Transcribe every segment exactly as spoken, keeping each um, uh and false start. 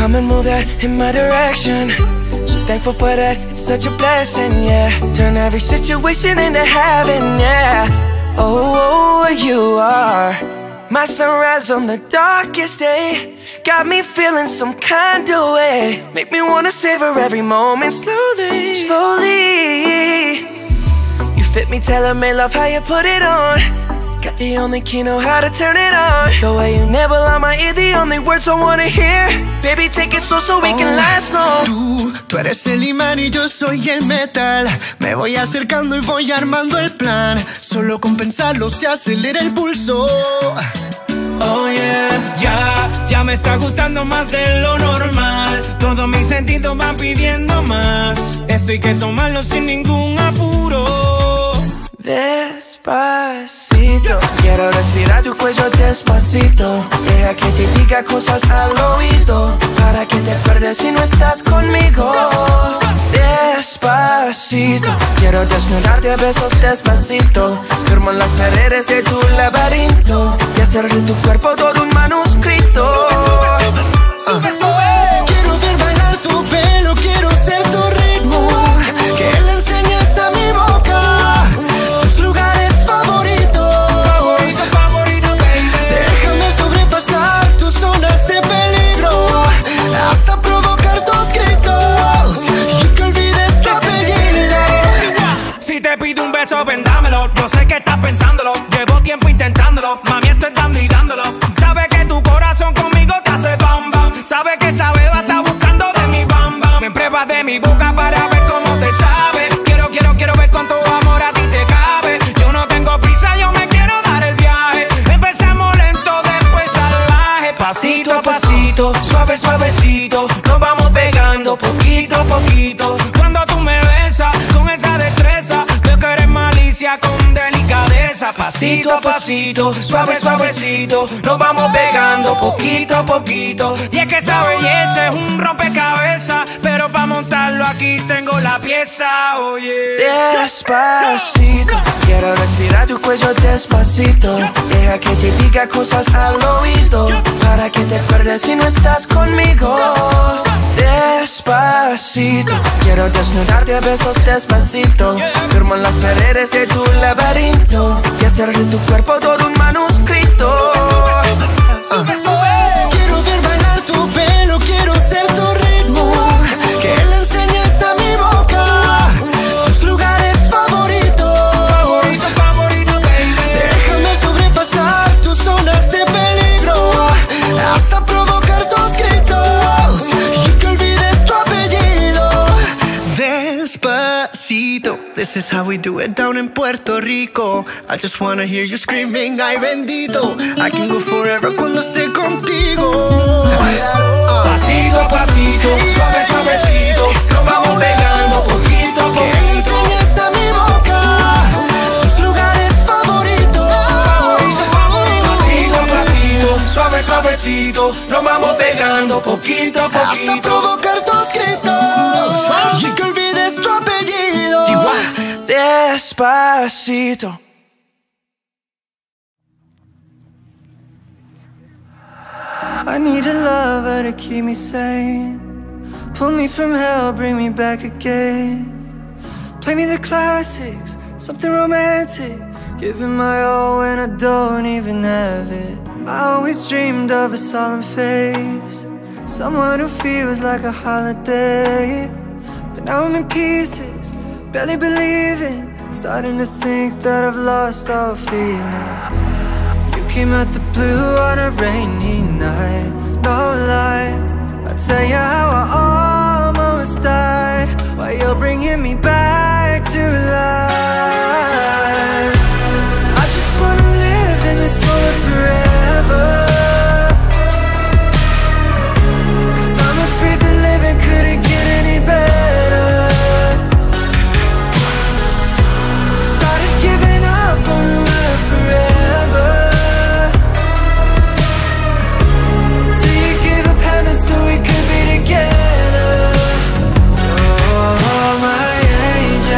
come and move that in my direction. So thankful for that, it's such a blessing, yeah. Turn every situation into heaven, yeah. Oh, you are my sunrise on the darkest day. Got me feeling some kind of way. Make me wanna savor every moment slowly, slowly. You fit me, tailor-made, love how you put it on. Got the only key, know how to turn it on. The way you nibble on my ear, the only words I wanna hear. Baby, take it slow so we oh, can last long. Tú, tú eres el imán y yo soy el metal. Me voy acercando y voy armando el plan. Solo con pensarlo se acelera el pulso. Oh yeah, ya, ya me está gustando más de lo normal. Todos mis sentidos van pidiendo más. Esto hay que tomarlo sin ningún apuro. Despacito, quiero respirar tu cuello despacito. Deja que te diga cosas al oído, para que te acuerdes si no estás conmigo. Despacito, quiero desnudarte a besos despacito. Firmo las paredes de tu laberinto y hacer de tu cuerpo todo un manuscrito. Sube, sube, sube. Quiero ver bailar tu pelo, quiero ser tu ritmo. Que le enseñes a mi boca tus lugares favoritos. Favorito, favorito, baby. Déjame sobrepasar tus zonas de peligro, hasta provocar tus gritos y que olvides tu apellido. Si te pido un beso, ven dámelo. Yo sé que estás pensándolo, llevo tiempo intentándolo. Mami, esto es dando y dándolo. Sabes que tu corazón conmigo te hace bam bam. Sabes que esa beba está buscando de mi bam bam. Me pruebas de mi boca para ver cómo te sabe. Quiero, quiero, quiero ver cuánto amor a ti te cabe. Yo no tengo prisa, yo me quiero dar el viaje. Empezamos lento, después salvaje. Pasito a pasito, suave, suavecito. Nos vamos pegando poquito a poquito. Cuando tú me besas con esa destreza, veo que eres malicia con delicadeza. Pasito a pasito, suave, suavecito. Nos vamos pegando poquito a poquito. Y es que esa belleza es un rompecabezas, pero para montarlo aquí tengo la pieza, oye. Despacito, quiero respirar tu cuello despacito. Deja que te diga cosas al oído, para que te acuerdes si no estás conmigo. Despacito, quiero desnudarte a besos despacito. Firmo en las paredes de tu laberinto y hacer de tu cuerpo todo un manuscrito. Sube, sube. Quiero ver bailar tu pelo, quiero ser tu ritmo. Que le enseñes a mi boca tus lugares favoritos. Favorito, favorito, baby. Déjame sobrepasar tus zonas de peligro, hasta provocar tus gritos y que olvides tu apellido. Despacito, this is how we do it down in Puerto Rico. I just wanna hear you screaming, ay bendito. I can go forever cuando esté contigo. Pasito a pasito, suave, suavecito. Nos vamos pegando poquito a Que poquito. enseñes a mi boca tus lugares favoritos. Favorito, favorito. Pasito a pasito, suave, suavecito. Nos vamos pegando poquito a Hasta poquito. provocar tus gritos y que olvides tu apellido. Despacito. I need a lover to keep me sane. Pull me from hell, bring me back again. Play me the classics, something romantic. Giving my all when I don't even have it. I always dreamed of a solemn face, someone who feels like a holiday. But now I'm in pieces, barely believing, starting to think that I've lost all feeling. You came out the blue on a rainy night, no lie. I'll tell you how I almost died, while you're bringing me back to life. I just wanna live in this moment forever, 'cause I'm afraid the living couldn't get any better. Started giving up on the world forever, till you gave up heaven so we could be together. Oh, my angel.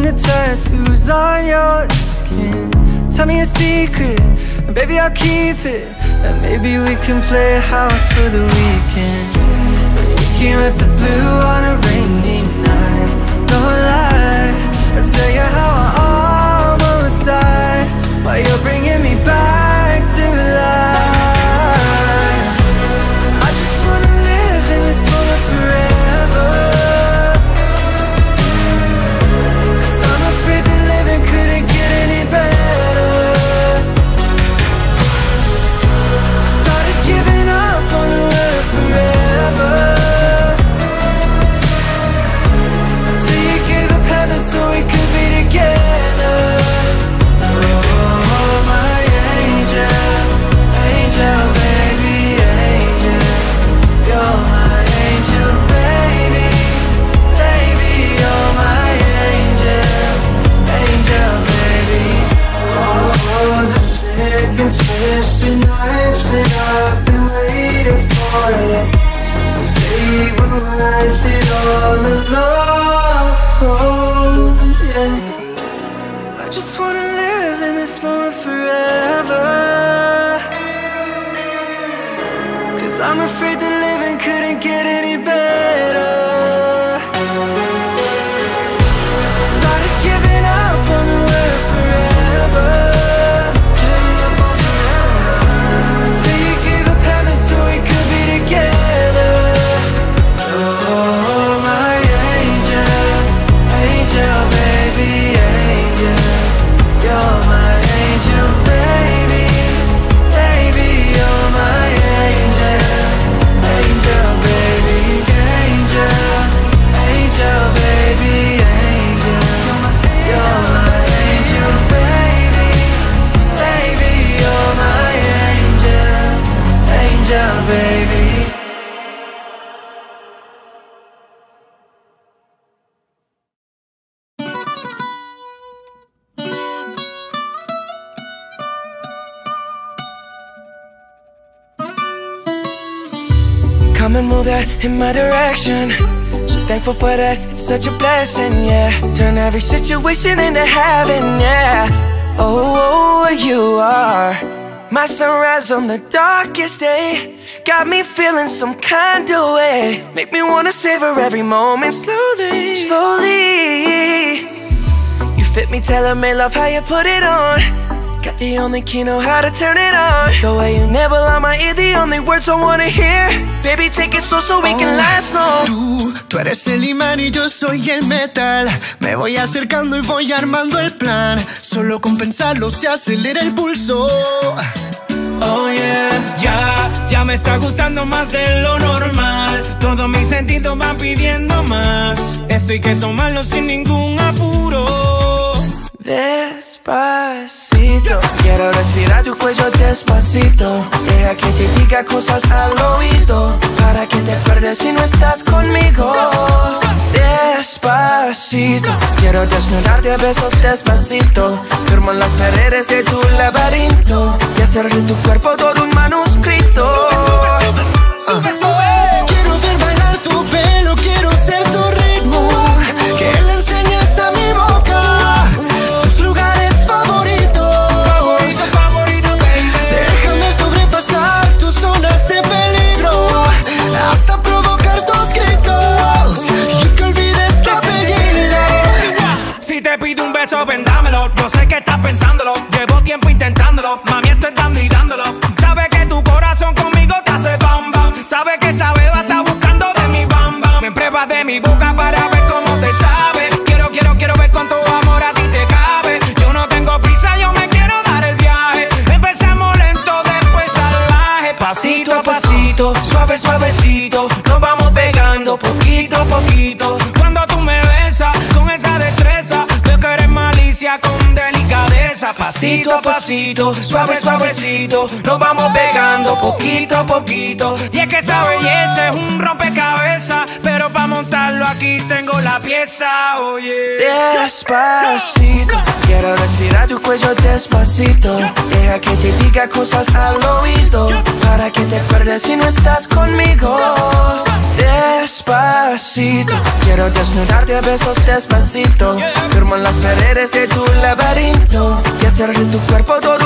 the tattoos on your skin. Tell me a secret, and baby I'll keep it. And maybe we can play house for the weekend. Looking at the blue on a rainy night. No lie, I'll tell you how I almost died while you're bringing me back to life. I just wanna live in this moment forever, 'cause I'm afraid that living couldn't get any better. Started giving up on the word forever, till you gave up heaven so we could be together. Oh, my angel, angel, baby, angel. You're my angel, baby, baby, you're my angel, angel, baby. Oh, the sick and twisted nights that I've been waiting for you. They will rise it all alone, yeah. I just wanna live in this moment forever, 'cause I'm afraid that living couldn't get any better. Started giving up on the word forever, till you gave up heaven so we could be together. Oh, my angel, angel, baby, angel. You're my angel, baby, baby, you're my angel, angel, baby, angel, angel, baby, angel. You're my angel, baby, baby, you're my angel, angel, baby. Come and move that in my direction. So thankful for that, it's such a blessing, yeah. Turn every situation into heaven, yeah. Oh, oh, you are my sunrise on the darkest day. Got me feeling some kind of way. Make me wanna savor every moment slowly, slowly. You fit me, tailor-made, love how you put it on. Got the only key, know how to turn it on. The way you nibble on my ear, the only words I wanna hear. Baby, take it slow so we can last long. Tú, tú eres el imán y yo soy el metal. Me voy acercando y voy armando el plan. Solo con pensarlo se acelera el pulso. Oh yeah, ya, ya me está gustando más de lo normal. Todos mis sentidos van pidiendo más. Esto hay que tomarlo sin ningún apuro. Despacito, quiero respirar tu cuello despacito. Deja que te diga cosas al oído, para que te acuerdes si no estás conmigo. Despacito, quiero desnudarte a besos despacito. Firmo en las paredes de tu laberinto y hacer de tu cuerpo todo un manuscrito. Sube, sube, sube. Quiero ver bailar tu pelo, quiero ser tu ritmo. Que le enseñes a mi boca tus lugares favoritos. Favorito, favorito, baby. Déjame sobrepasar tus zonas de peligro, hasta provocar tus gritos y que olvides tu apellido. Si te pido un beso, ven dámelo. Yo sé que estás pensándolo, llevo tiempo intentándolo. Mami, esto es dando y dándolo. Sabes que tu corazón conmigo te hace bam bam. Sabes que esa beba está buscando de mi bam bam. Me pruebas de mi boca para ver cómo te sabe. Quiero, quiero, quiero ver cuánto amor a ti te cabe. Yo no tengo prisa, yo me quiero dar el viaje. Empezamos lento, después salvaje. Pasito a pasito, suave, suavecito. Nos vamos pegando poquito a poquito. Cuando tú me besas con esa destreza, veo que eres malicia con delicadeza. Pasito a pasito, suave, suavecito. Nos vamos pegando poquito a poquito. Y es que esa belleza es un rompecabezas, pero para montarlo aquí tengo la pieza, oye. Despacito, quiero respirar tu cuello despacito. Deja que te diga cosas al oído, para que te acuerdes si no estás conmigo. Despacito. despacito. Quiero desnudarte a besos despacito. Firmo en las paredes de tu laberinto y hacer de tu cuerpo todo